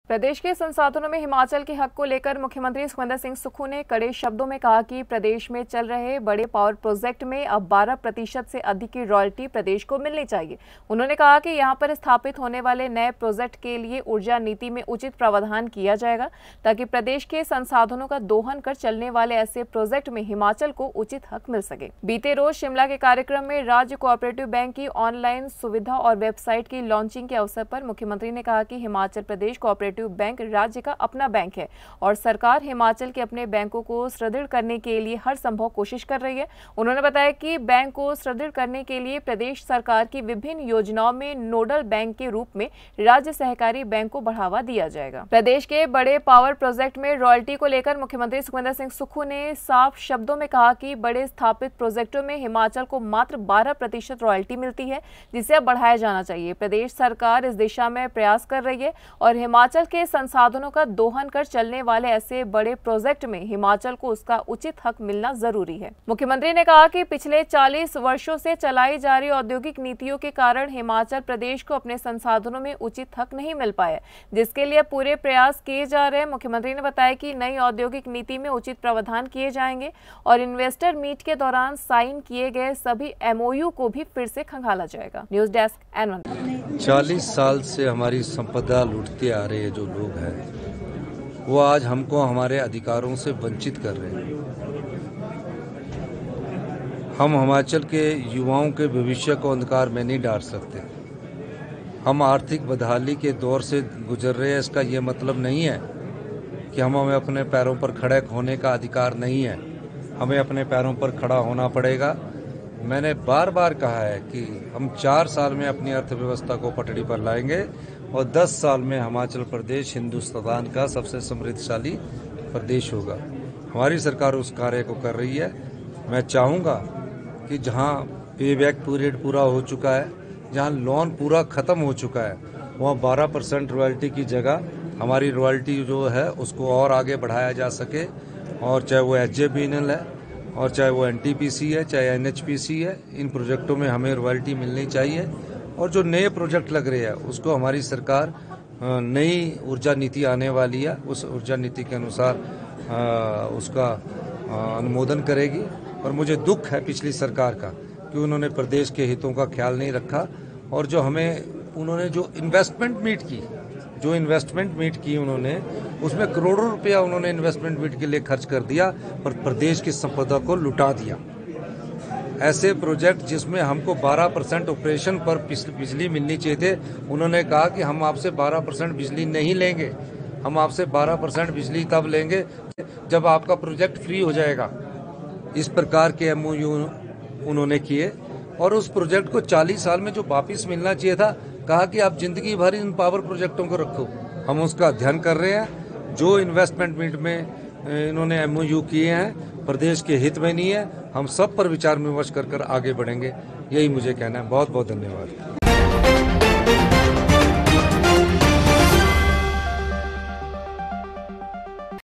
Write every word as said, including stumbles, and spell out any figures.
प्रदेश के संसाधनों में हिमाचल के हक को लेकर मुख्यमंत्री सुखविंदर सिंह सुक्खू ने कड़े शब्दों में कहा कि प्रदेश में चल रहे बड़े पावर प्रोजेक्ट में अब बारह प्रतिशत से अधिक की रॉयल्टी प्रदेश को मिलनी चाहिए। उन्होंने कहा कि यहां पर स्थापित होने वाले नए प्रोजेक्ट के लिए ऊर्जा नीति में उचित प्रावधान किया जाएगा ताकि प्रदेश के संसाधनों का दोहन कर चलने वाले ऐसे प्रोजेक्ट में हिमाचल को उचित हक मिल सके। बीते रोज शिमला के कार्यक्रम में राज्य कोऑपरेटिव बैंक की ऑनलाइन सुविधा और वेबसाइट की लॉन्चिंग के अवसर पर मुख्यमंत्री ने कहा कि हिमाचल प्रदेश कोऑपरेटिव बैंक राज्य का अपना बैंक है और सरकार हिमाचल के अपने बैंकों को सुदृढ़ करने के लिए हर संभव कोशिश कर रही है। उन्होंने बताया कि बैंक को सुदृढ़ करने के लिए प्रदेश सरकार की विभिन्न योजनाओं में नोडल बैंक के रूप में राज्य सहकारी बैंक को बढ़ावा दिया जाएगा। प्रदेश के बड़े पावर प्रोजेक्ट में रॉयल्टी को लेकर मुख्यमंत्री सुखविंदर सिंह सुक्खू ने साफ शब्दों में कहा कि बड़े स्थापित प्रोजेक्टों में हिमाचल को मात्र बारह प्रतिशत रॉयल्टी मिलती है, जिसे अब बढ़ाया जाना चाहिए। प्रदेश सरकार इस दिशा में प्रयास कर रही है और हिमाचल के संसाधनों का दोहन कर चलने वाले ऐसे बड़े प्रोजेक्ट में हिमाचल को उसका उचित हक मिलना जरूरी है। मुख्यमंत्री ने कहा कि पिछले चालीस वर्षों से चलाई जा रही औद्योगिक नीतियों के कारण हिमाचल प्रदेश को अपने संसाधनों में उचित हक नहीं मिल पाया, जिसके लिए पूरे प्रयास किए जा रहे हैं। मुख्यमंत्री ने बताया कि नई औद्योगिक नीति में उचित प्रावधान किए जाएंगे और इन्वेस्टर मीट के दौरान साइन किए गए सभी एमओयू को भी फिर से खंगाला जाएगा। News desk N one. चालीस साल से हमारी संपदा लूटते आ रहे जो लोग हैं वो आज हमको हमारे अधिकारों से वंचित कर रहे हैं। हम हिमाचल के युवाओं के भविष्य को अंधकार में नहीं डाल सकते। हम आर्थिक बदहाली के दौर से गुजर रहे हैं, इसका ये मतलब नहीं है कि हम हमें अपने पैरों पर खड़े होने का अधिकार नहीं है। हमें अपने पैरों पर खड़ा होना पड़ेगा। मैंने बार बार कहा है कि हम चार साल में अपनी अर्थव्यवस्था को पटड़ी पर लाएंगे और दस साल में हिमाचल प्रदेश हिंदुस्तान का सबसे समृद्धशाली प्रदेश होगा। हमारी सरकार उस कार्य को कर रही है। मैं चाहूँगा कि जहाँ पे बैक पीरियड पूरा हो चुका है, जहाँ लोन पूरा ख़त्म हो चुका है, वहाँ बारह परसेंट रॉयल्टी की जगह हमारी रॉयल्टी जो है उसको और आगे बढ़ाया जा सके। और चाहे वो H J B N L है और चाहे वो एन टी पी सी है, चाहे एन एच पी सी है, इन प्रोजेक्टों में हमें रॉयल्टी मिलनी चाहिए। और जो नए प्रोजेक्ट लग रहे हैं उसको हमारी सरकार नई ऊर्जा नीति आने वाली है, उस ऊर्जा नीति के अनुसार उसका अनुमोदन करेगी। और मुझे दुख है पिछली सरकार का कि उन्होंने प्रदेश के हितों का ख्याल नहीं रखा और जो हमें उन्होंने जो इन्वेस्टमेंट मीट की जो इन्वेस्टमेंट मीट की उन्होंने उसमें करोड़ों रुपया उन्होंने इन्वेस्टमेंट मीट के लिए खर्च कर दिया और प्रदेश की संपदा को लुटा दिया। ऐसे प्रोजेक्ट जिसमें हमको बारह परसेंट ऑपरेशन पर बिजली मिलनी चाहिए थे, उन्होंने कहा कि हम आपसे बारह परसेंट बिजली नहीं लेंगे, हम आपसे बारह परसेंट बिजली तब लेंगे जब आपका प्रोजेक्ट फ्री हो जाएगा। इस प्रकार के एमओयू उन्होंने किए और उस प्रोजेक्ट को चालीस साल में जो वापिस मिलना चाहिए था, कहा कि आप जिंदगी भर इन पावर प्रोजेक्टों को रखो। हम उसका अध्ययन कर रहे हैं। जो इन्वेस्टमेंट मीट में इन्होंने एमओयू किए हैं प्रदेश के हित में नहीं है। हम सब पर विचार विमर्श कर कर आगे बढ़ेंगे, यही मुझे कहना है। बहुत बहुत धन्यवाद।